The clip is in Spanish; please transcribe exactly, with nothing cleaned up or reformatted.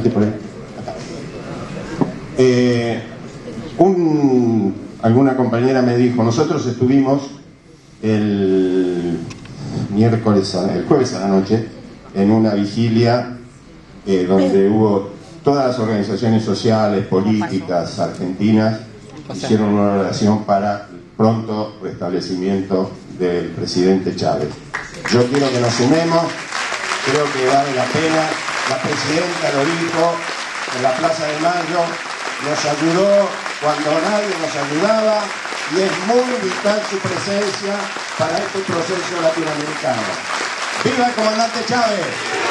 Salte por ahí. Acá. Eh, un, alguna compañera me dijo, nosotros estuvimos el miércoles, el jueves a la noche, en una vigilia eh, donde hubo todas las organizaciones sociales, políticas argentinas hicieron una oración para el pronto restablecimiento del presidente Chávez. Yo quiero que nos sumemos, creo que vale la pena. La presidenta lo dijo en la Plaza de Mayo, nos ayudó cuando nadie nos ayudaba y es muy vital su presencia para este proceso latinoamericano. ¡Viva el comandante Chávez!